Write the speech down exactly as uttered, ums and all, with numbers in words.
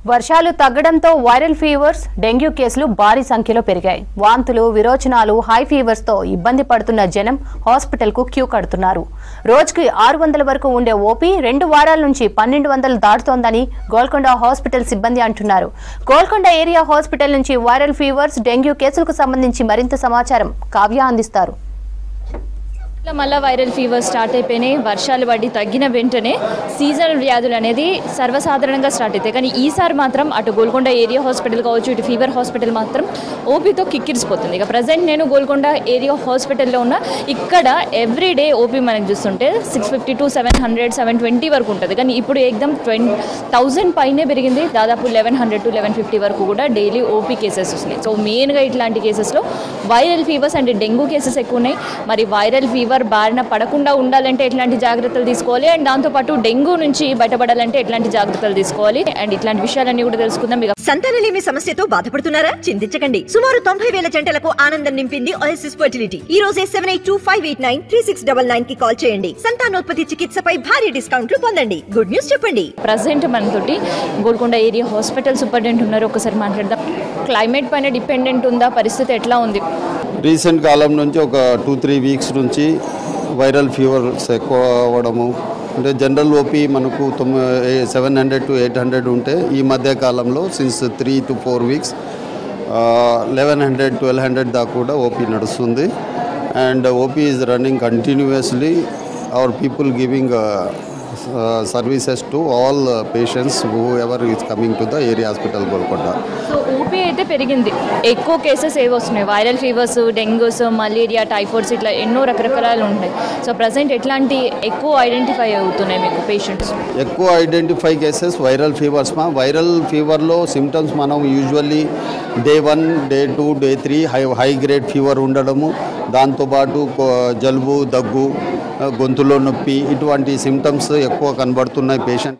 వర్షాలు తగ్గడంతో viral fevers dengue కేసులు భారీ సంఖ్యలో పెరిగాయి. వాంతులు, విరోచనాలు, హై ఫీవర్స్ తో ఇబ్బంది పడుతున్న జనం హాస్పిటల్ కు క్యూ కడుతున్నారు. రోజుకి ఆరు వందల వరకు ఉండే ఓపీ రెండు వారాల నుంచి పన్నెండు వందలు దాటుతోందని గోల్కొండ హాస్పిటల్ సిబ్బంది అంటున్నారు. గోల్కొండ ఏరియా హాస్పిటల్ నుంచి వైరల్ ఫీవర్స్, డెంగ్యూ కేసులకు సంబంధించి మరింత సమాచారం కావ్య అందిస్తారు. మళ్ళీ వైరల్ ఫీవర్ స్టార్ట్ అయిపోయినాయి. వర్షాలు పడి తగ్గిన వెంటనే సీజనల్ వ్యాధులు అనేది సర్వసాధారణంగా స్టార్ట్ అవుతాయి. కానీ ఈసారి మాత్రం అటు గోల్కొండ ఏరియా హాస్పిటల్ కావచ్చు, ఇటు ఫీవర్ హాస్పిటల్ మాత్రం ఓపీతో కిక్కిరిసిపోతుంది. ఇక ప్రజెంట్ నేను గోల్కొండ ఏరియా హాస్పిటల్లో ఉన్న. ఇక్కడ ఎవ్రీ డే ఓపీ మనకు చూస్తుంటే six fifty to seven hundred seven twenty వరకు ఉంటుంది. కానీ ఇప్పుడు ఏకదం ట్వంటీ థౌజండ్ పైనే పెరిగింది. దాదాపు eleven hundred to eleven fifty వరకు కూడా డైలీ ఓపీ కేసెస్ వస్తున్నాయి. సో మెయిన్గా ఇట్లాంటి కేసెస్లో viral fevers and dengue cases ఎక్కువ ఉన్నాయి. మరి వైరల్ ఫీవర్ బారిన పడకుండా ఉండాలంటే ఎట్లాంటి జాగ్రత్తలు తీసుకోవాలి, అండ్ దాంతోపాటు డెంగ్యూ నుంచి బయటపడాలంటే ఎట్లాంటి జాగ్రత్తలు తీసుకోవాలి, అండ్ ఇట్లాంటి విషయాలన్నీ కూడా తెలుసుకుందాం. సంతానలేమి సమస్యతో బాధపడుతున్నారా? చింతించకండి. సుమారు తొంభై వేల జంటలకు ఆనందం నింపింది స్పెషాలిటీ. ఈ రోజే seven eight two five eight nine three six double nine కి కాల్ చేయండి. సంతానోత్పత్తి చికిత్సపై భారీ డిస్కౌంట్లు పొందండి. గుడ్ న్యూస్ చెప్పండి. ప్రజెంట్ మనతోటి గోల్కొండ ఏరియా హాస్పిటల్ సూపరింటెండెంట్ ఉన్నారు. ఒకసారి మాట్లాడదాం. క్లైమేట్ పైన డిపెండెంట్ ఉందా? పరిస్థితి ఎట్లా ఉంది? రీసెంట్ కాలం నుంచి ఒక టూ త్రీ వీక్స్ నుంచి వైరల్ ఫీవర్స్ ఎక్కువ అవ్వడము, అంటే జనరల్ ఓపీ మనకు తొమ్మిది seven hundred to eight hundred ఉంటే ఈ మధ్య కాలంలో since three to four weeks eleven hundred twelve hundred దాకా కూడా ఓపీ నడుస్తుంది. And OP is running continuously. Our people giving services to all patients whoever is coming to the area hospital Golconda. So OP అయితే పెరిగింది. ఎక్కువ cases ఏవి వస్తున్నాయి? Viral fevers, dengues, malaria, typhoids, ఇట్లా ఎన్నో రకరకాలు ఉంటాయి. సో ప్రజెంట్ ఎట్లాంటి ఎక్కువ ఐడెంటిఫై అవుతున్నాయి మీకు పేషెంట్స్? ఎక్కువ ఐడెంటిఫై కేసెస్ వైరల్ ఫీవర్స్. మా వైరల్ ఫీవర్లో సిమ్టమ్స్ మనం usually day one, day two, day three high high grade fever ఉండడము, దాంతోపాటు జలుబు, దగ్గు, గొంతులో నొప్పి, ఇటువంటి సిమ్టమ్స్ ఎక్కువ కనబడుతున్నాయి పేషెంట్.